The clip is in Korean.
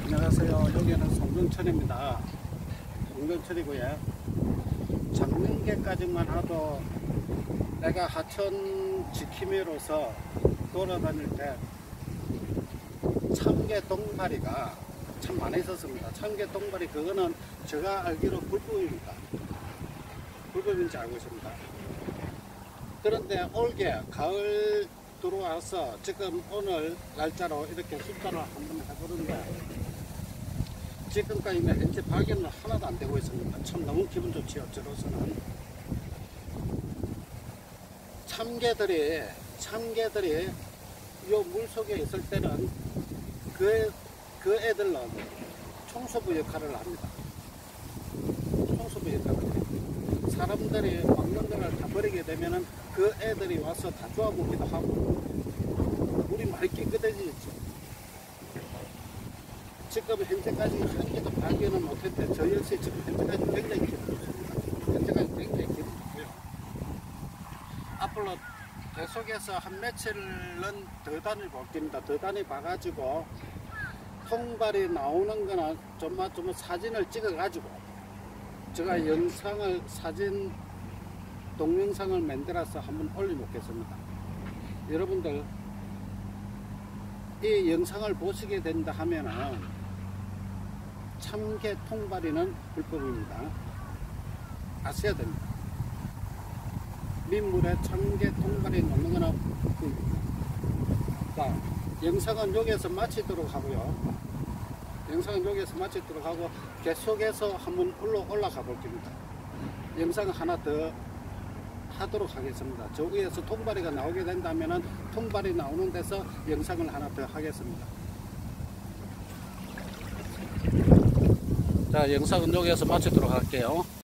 안녕하세요. 여기는 송정천입니다. 송정천이고요. 작년계까지만 하도 내가 하천 지킴이로서 돌아다닐 때 참개 똥파리가 참 많이 있었습니다. 참개 똥파리 그거는 제가 알기로 불법입니다. 불법인지 알고 있습니다. 그런데 올게 가을 들어와서 지금 오늘 날짜로 이렇게 숫자를 한번 해보는데 지금까지는 현재 발견은 하나도 안 되고 있습니다. 참 너무 기분 좋지요. 저로서는 참개들이 요 물속에 있을 때는 그 애들은 청소부 역할을 합니다. 청소부 역할을 해요. 사람들이 먹는 거를 다 버리게 되면은 그 애들이 와서 다 주워 먹기도 하고 물이 많이 깨끗해지죠. 지금 현재까지 한 개도 발견은 못했는데 저 역시 지금 현재까지 굉장히 기쁘습니다. 현재까지 굉장히 기쁘고요. 앞으로 계속해서 한 며칠은 더 다녀볼 겁니다. 더 다녀봐가지고 통발이 나오는 거나 좀 사진을 찍어가지고 제가 사진 동영상을 만들어서 한번 올려놓겠습니다. 여러분들 이 영상을 보시게 된다 하면은 참개 통발이는 불법입니다. 아셔야 됩니다. 민물에 참개 통발이 놓는 거는 불법입니다. 자, 영상은 여기에서 마치도록 하고요. 영상은 여기에서 마치도록 하고 계속해서 한번 올라가 볼 겁니다. 영상 하나 더 하도록 하겠습니다. 저기에서 통발이가 나오게 된다면은 통발이 나오는 데서 영상을 하나 더 하겠습니다. 자, 영상은 여기에서 마치도록 할게요.